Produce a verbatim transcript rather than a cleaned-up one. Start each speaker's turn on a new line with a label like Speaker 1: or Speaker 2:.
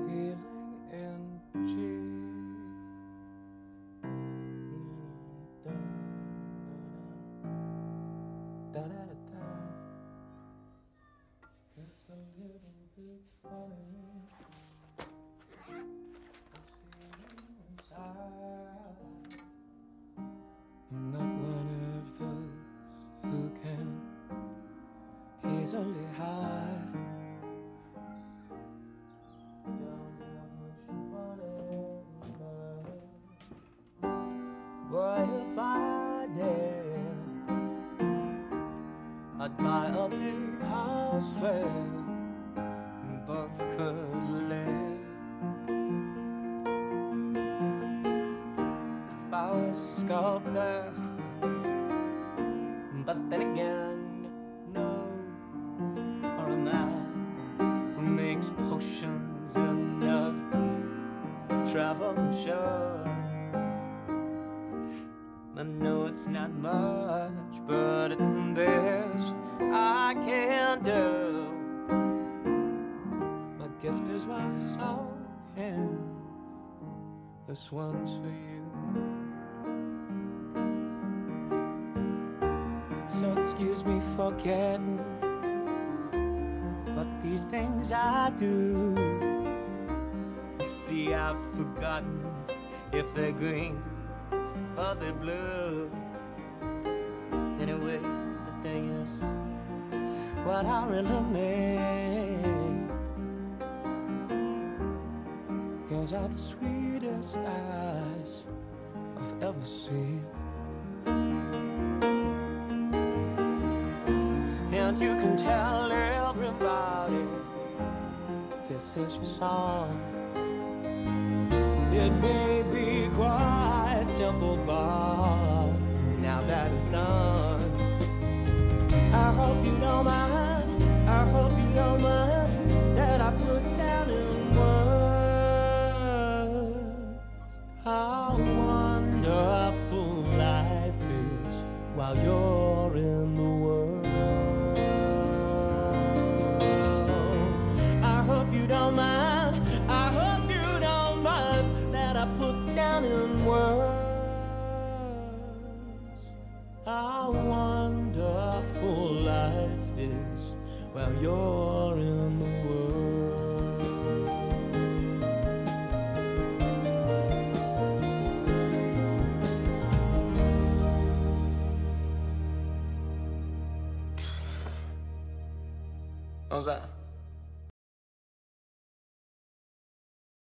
Speaker 1: feeling in G. Da da da da. It's a little bit funny. This feeling inside. I'm not one of those who can easily hide. Don't have much money, but boy, if I did, I'd buy a big house where we both could live. If I was a sculptor, but then again, no. Or a man who makes potions in a traveling show. I know it's not much, but it's the best I can do. My gift is my song, and this one's for you. So excuse me for getting, but these things I do, you see I've forgotten if they're green or they're blue. Anyway, the thing is, what I really mean, yours are the sweetest eyes I've ever seen. And you can tell everybody this is your song. It may be quite simple, but now that it's done, I hope you don't mind, I hope you don't mind that I put down in words how wonderful life is while you're in the world. I hope you don't mind, I hope you don't mind that I put down in words how wonderful life is while you're in